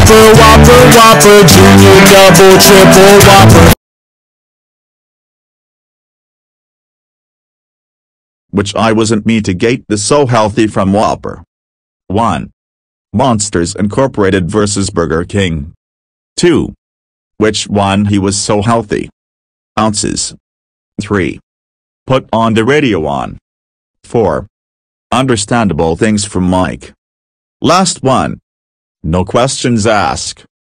whopper, whopper, whopper, junior, double, triple, whopper. Which I wasn't mitigate the so healthy from Whopper. 1. Monsters Incorporated vs Burger King. 2. Which one he was so healthy? Ounces. 3. Put on the radio on. 4. Understandable things from Mike. Last one. No questions asked.